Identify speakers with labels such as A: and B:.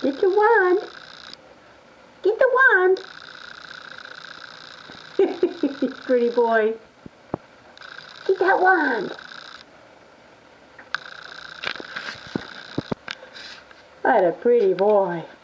A: Get your wand. Get the wand. Pretty boy. Get that wand. What a pretty boy.